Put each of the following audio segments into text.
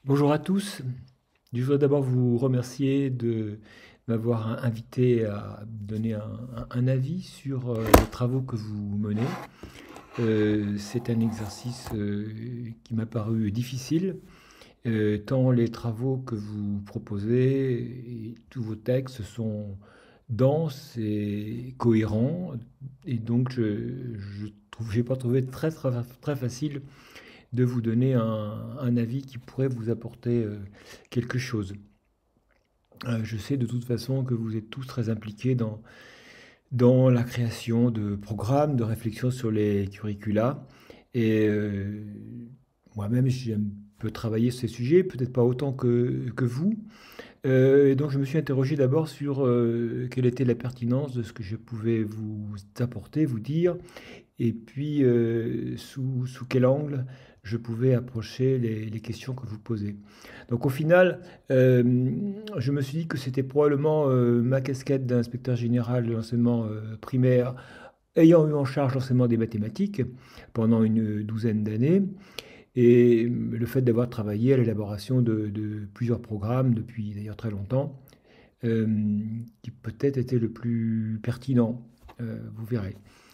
Bonjour à tous. Je voudrais d'abord vous remercier de m'avoir invité à donner un avis sur les travaux que vous menez. C'est un exercice qui m'a paru difficile, tant les travaux que vous proposez et tous vos textes sont denses et cohérents, et donc j'ai pas trouvé très facile de vous donner un avis qui pourrait vous apporter quelque chose. Je sais de toute façon que vous êtes tous très impliqués dans la création de programmes, de réflexion sur les curricula. Et moi-même, j'ai un peu travaillé sur ces sujets, peut-être pas autant que vous. Et donc, je me suis interrogé d'abord sur quelle était la pertinence de ce que je pouvais vous apporter, vous dire, et puis sous quel angle je pouvais approcher les questions que vous posez. Donc au final, je me suis dit que c'était probablement ma casquette d'inspecteur général de l'enseignement primaire, ayant eu en charge l'enseignement des mathématiques pendant une douzaine d'années, et le fait d'avoir travaillé à l'élaboration de plusieurs programmes depuis d'ailleurs très longtemps, euh, qui peut-être était le plus pertinent, vous verrez.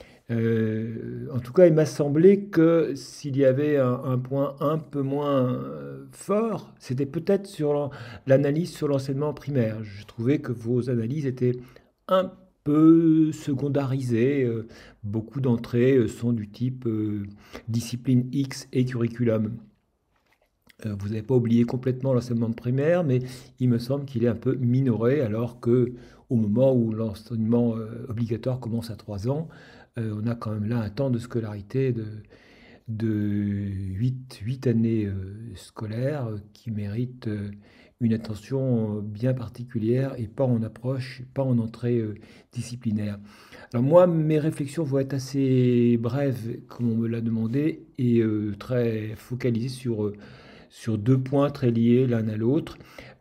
En tout cas, il m'a semblé que s'il y avait un point un peu moins fort, c'était peut-être sur l'analyse sur l'enseignement primaire. Je trouvais que vos analyses étaient un peu secondarisées. Beaucoup d'entrées sont du type discipline X et curriculum. Vous n'avez pas oublié complètement l'enseignement primaire, mais il me semble qu'il est un peu minoré, alors que au moment où l'enseignement obligatoire commence à 3 ans, on a quand même là un temps de scolarité de 8 années scolaires qui mérite une attention bien particulière et pas en approche, pas en entrée disciplinaire. Alors moi, mes réflexions vont être assez brèves, comme on me l'a demandé, et très focalisées sur deux points très liés l'un à l'autre.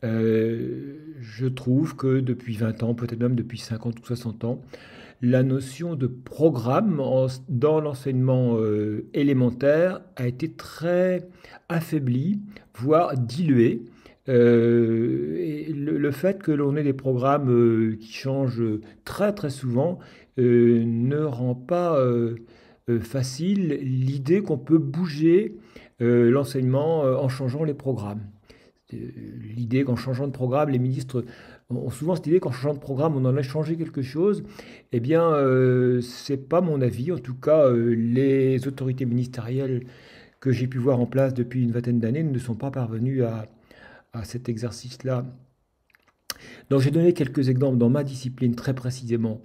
Je trouve que depuis 20 ans, peut-être même depuis 50 ou 60 ans, la notion de programme dans l'enseignement élémentaire a été très affaiblie, voire diluée. Et le fait que l'on ait des programmes qui changent très très souvent ne rend pas facile l'idée qu'on peut bouger l'enseignement en changeant les programmes. Euh, L'idée qu'en changeant de programme, les ministres ont souvent cette idée qu'en changeant de programme, on en a changé quelque chose. Eh bien, c'est pas mon avis. En tout cas, les autorités ministérielles que j'ai pu voir en place depuis une vingtaine d'années ne sont pas parvenues à cet exercice-là. Donc j'ai donné quelques exemples dans ma discipline très précisément.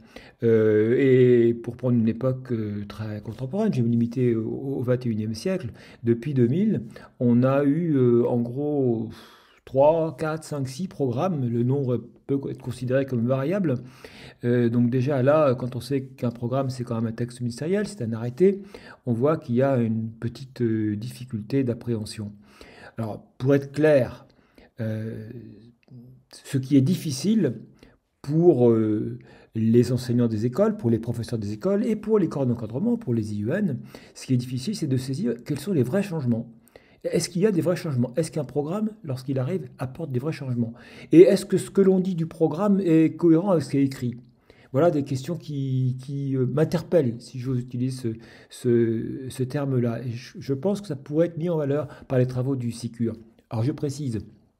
Et pour prendre une époque très contemporaine, je vais me limiter au 21e siècle. Depuis 2000, on a eu en gros 3, 4, 5, 6 programmes. Le nombre peut être considéré comme variable. Donc déjà là, quand on sait qu'un programme c'est quand même un texte ministériel, c'est un arrêté, on voit qu'il y a une petite difficulté d'appréhension. Alors pour être clair, euh, ce qui est difficile pour les enseignants des écoles, pour les professeurs des écoles et pour les corps d'encadrement, pour les IUN, ce qui est difficile, c'est de saisir quels sont les vrais changements. Est-ce qu'il y a des vrais changements? Est-ce qu'un programme, lorsqu'il arrive, apporte des vrais changements? Et est-ce que ce que l'on dit du programme est cohérent avec ce qui est écrit? Voilà des questions qui m'interpellent, si j'ose utiliser ce terme-là. Et je pense que ça pourrait être mis en valeur par les travaux du SICUR. Alors je précise,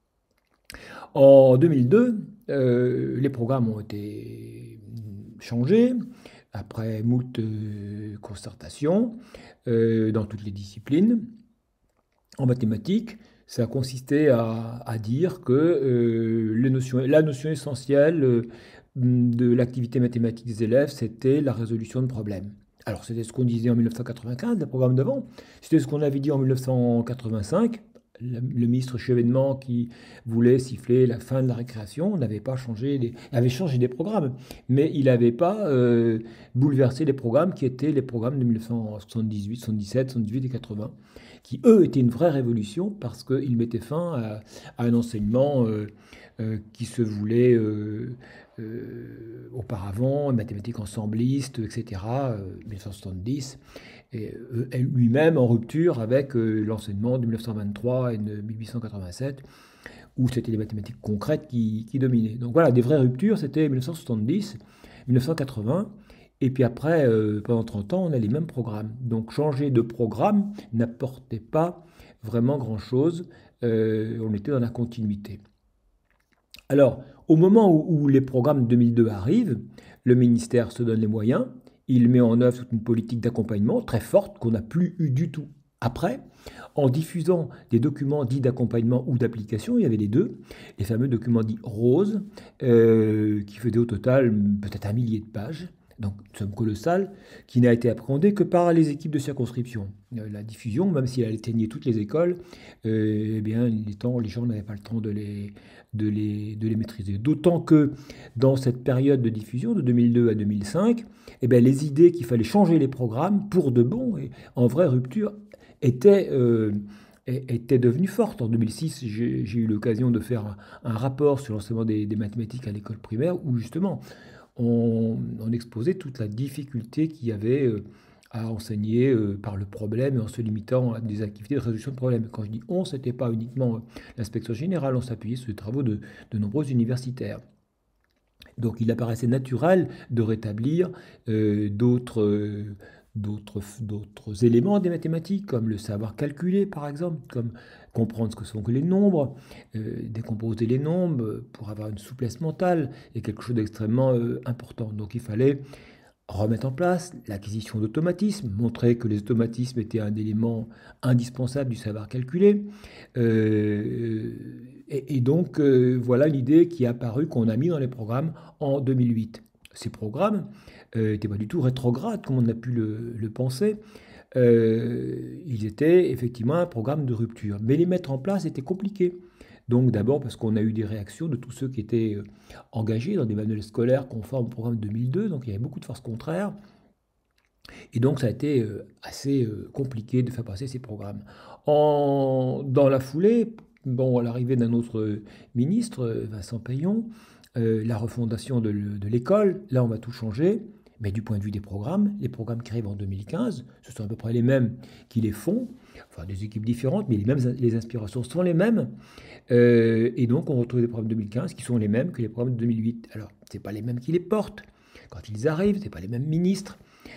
en 2002, les programmes ont été changés après moult concertations dans toutes les disciplines. En mathématiques, ça a consisté à dire que la notion essentielle de l'activité mathématique des élèves, c'était la résolution de problèmes. Alors, c'était ce qu'on disait en 1995, les programmes d'avant. C'était ce qu'on avait dit en 1985. Le ministre Chevènement qui voulait siffler la fin de la récréation n'avait pas changé, avait changé des programmes, mais il n'avait pas bouleversé les programmes qui étaient les programmes de 1978, 77, 78 et 80, qui eux étaient une vraie révolution parce qu'ils mettaient fin à un enseignement qui se voulait auparavant, mathématiques ensemblistes, etc., 1970, et lui-même en rupture avec l'enseignement de 1923 et de 1887, où c'était les mathématiques concrètes qui dominaient. Donc voilà, des vraies ruptures, c'était 1970, 1980, et puis après, pendant 30 ans, on a les mêmes programmes. Donc changer de programme n'apportait pas vraiment grand-chose, on était dans la continuité. Alors, au moment où les programmes 2002 arrivent, le ministère se donne les moyens, il met en œuvre toute une politique d'accompagnement très forte qu'on n'a plus eu du tout après, en diffusant des documents dits d'accompagnement ou d'application, il y avait les deux, les fameux documents dits roses, qui faisaient au total peut-être 1 millier de pages, donc une somme colossale, qui n'a été appréhendée que par les équipes de circonscription. La diffusion, même si elle atteignait toutes les écoles, eh bien, les gens n'avaient pas le temps de les maîtriser. D'autant que dans cette période de diffusion, de 2002 à 2005, eh bien, les idées qu'il fallait changer les programmes pour de bon, et en vraie rupture, étaient devenues fortes. En 2006, j'ai eu l'occasion de faire un rapport sur l'enseignement des mathématiques à l'école primaire, où justement, on exposait toute la difficulté qu'il y avait à enseigner par le problème et en se limitant à des activités de résolution de problèmes. Quand je dis on, ce n'était pas uniquement l'inspection générale, on s'appuyait sur les travaux de nombreux universitaires. Donc il apparaissait naturel de rétablir d'autres éléments des mathématiques, comme le savoir calculer par exemple, comme comprendre ce que sont que les nombres, décomposer les nombres pour avoir une souplesse mentale, est quelque chose d'extrêmement important. Donc il fallait remettre en place l'acquisition d'automatismes, montrer que les automatismes étaient un élément indispensable du savoir calculer. Et donc, voilà l'idée qui est apparue, qu'on a mis dans les programmes en 2008. Ces programmes n'étaient pas du tout rétrogrades, comme on a pu le penser. Ils étaient effectivement un programme de rupture. Mais les mettre en place était compliqué. Donc d'abord parce qu'on a eu des réactions de tous ceux qui étaient engagés dans des manuels scolaires conformes au programme 2002, donc il y avait beaucoup de forces contraires. Et donc ça a été assez compliqué de faire passer ces programmes. Dans la foulée, à l'arrivée d'un autre ministre, Vincent Payon, la refondation de l'école, là on va tout changer. Mais du point de vue des programmes, les programmes qui arrivent en 2015, ce sont à peu près les mêmes qui les font, enfin des équipes différentes, mais les inspirations sont les mêmes. Et donc on retrouve des programmes de 2015 qui sont les mêmes que les programmes de 2008. Alors, ce n'est pas les mêmes qui les portent. Quand ils arrivent, ce n'est pas les mêmes ministres.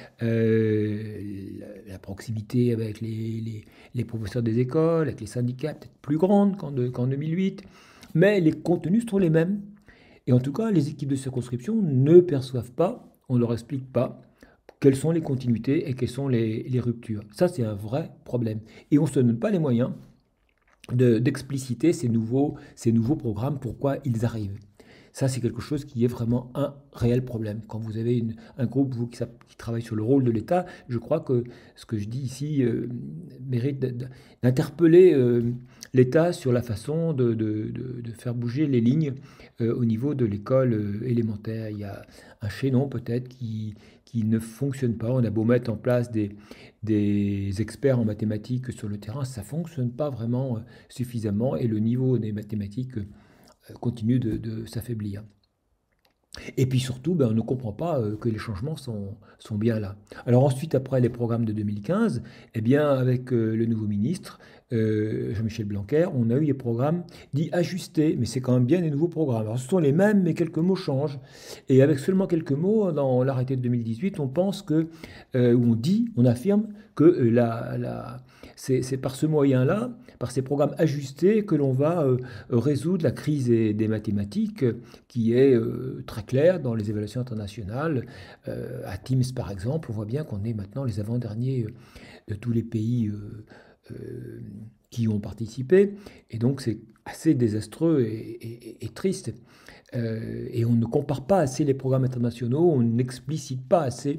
La proximité avec les professeurs des écoles, avec les syndicats, est peut-être plus grande qu'en 2008. Mais les contenus sont les mêmes. Et en tout cas, les équipes de circonscription ne perçoivent pas, on ne leur explique pas quelles sont les continuités et quelles sont les ruptures. Ça, c'est un vrai problème. Et on ne se donne pas les moyens d'expliciter ces nouveaux programmes, pourquoi ils arrivent. Ça, c'est quelque chose qui est vraiment un réel problème. Quand vous avez un groupe qui travaille sur le rôle de l'État, je crois que ce que je dis ici mérite d'interpeller l'État sur la façon de faire bouger les lignes au niveau de l'école élémentaire. Il y a un chaînon peut-être qui ne fonctionne pas. On a beau mettre en place des experts en mathématiques sur le terrain, ça ne fonctionne pas vraiment suffisamment et le niveau des mathématiques continue de s'affaiblir. Et puis surtout, on ne comprend pas que les changements sont bien là. Alors ensuite, après les programmes de 2015, eh bien, avec le nouveau ministre, Jean-Michel Blanquer, on a eu des programmes dits ajustés, mais c'est quand même bien des nouveaux programmes. Alors ce sont les mêmes, mais quelques mots changent. Et avec seulement quelques mots, dans l'arrêté de 2018, on pense que, on affirme que c'est par ce moyen-là, par ces programmes ajustés, que l'on va résoudre la crise des mathématiques, qui est très claire dans les évaluations internationales. À TIMSS, par exemple, on voit bien qu'on est maintenant les avant-derniers de tous les pays qui ont participé. Et donc, c'est assez désastreux et triste. Et on ne compare pas assez les programmes internationaux, on n'explicite pas assez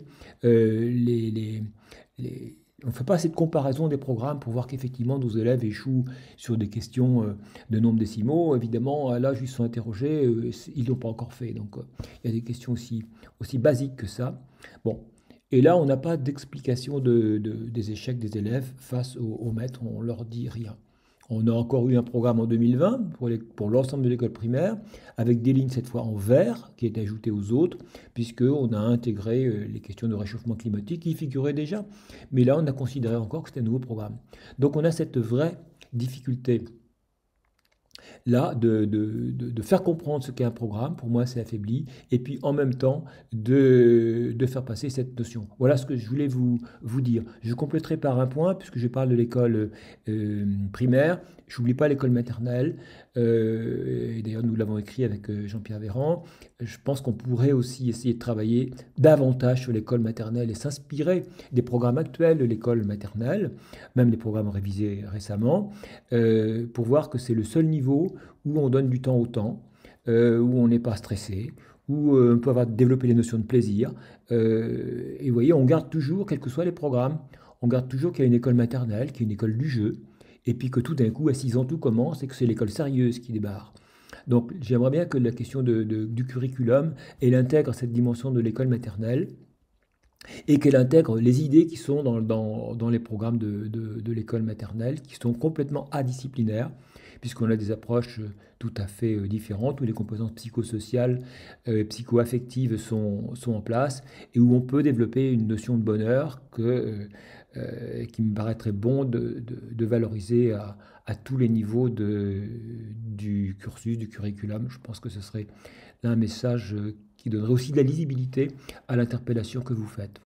on ne fait pas assez de comparaison des programmes pour voir qu'effectivement nos élèves échouent sur des questions de nombres décimaux. Évidemment, à l'âge où ils sont interrogés, ils ne l'ont pas encore fait. Donc il y a des questions aussi basiques que ça. Bon. Et là, on n'a pas d'explication des échecs des élèves face aux maîtres, on leur dit rien. On a encore eu un programme en 2020 pour l'ensemble de l'école primaire, avec des lignes cette fois en vert qui étaient ajoutées aux autres, puisqu'on a intégré les questions de réchauffement climatique qui y figuraient déjà. Mais là, on a considéré encore que c'était un nouveau programme. Donc on a cette vraie difficulté là de faire comprendre ce qu'est un programme, pour moi c'est affaibli, et puis en même temps de faire passer cette notion. Voilà ce que je voulais vous dire. Je compléterai par un point, puisque je parle de l'école primaire, je n'oublie pas l'école maternelle, et d'ailleurs nous l'avons écrit avec Jean-Pierre Véran. Je pense qu'on pourrait aussi essayer de travailler davantage sur l'école maternelle et s'inspirer des programmes actuels de l'école maternelle, même des programmes révisés récemment, pour voir que c'est le seul niveau où on donne du temps au temps, où on n'est pas stressé, où on peut avoir développé les notions de plaisir. Et vous voyez, on garde toujours, quels que soient les programmes, on garde toujours qu'il y a une école maternelle, qu'il y a une école du jeu, et puis que tout d'un coup, à 6 ans, tout commence, et que c'est l'école sérieuse qui débarre. Donc j'aimerais bien que la question du curriculum, elle intègre cette dimension de l'école maternelle, et qu'elle intègre les idées qui sont dans les programmes de l'école maternelle, qui sont complètement adisciplinaires, puisqu'on a des approches tout à fait différentes, où les composantes psychosociales et psychoaffectives sont en place, et où on peut développer une notion de bonheur qui me paraîtrait bon de valoriser à tous les niveaux du cursus, du curriculum. Je pense que ce serait un message qui donnerait aussi de la lisibilité à l'interpellation que vous faites.